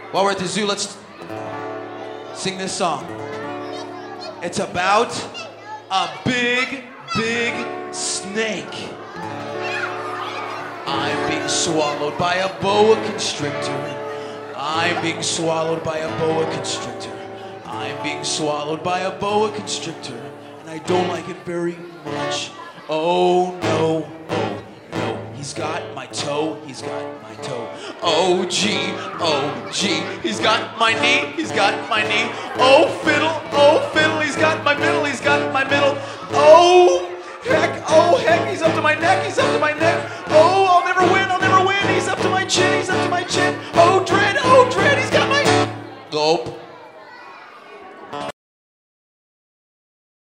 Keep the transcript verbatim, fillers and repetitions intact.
While we're at the zoo, let's sing this song. It's about a big, big snake. I'm being swallowed by a boa constrictor. I'm being swallowed by a boa constrictor. I'm being swallowed by a boa constrictor. And I don't like it very much. Oh no, oh no. He's got my toe, he's got my toe. Oh gee, oh gee. He's got my knee, he's got my knee. Oh fiddle, oh fiddle. He's got my middle, he's got my middle. Oh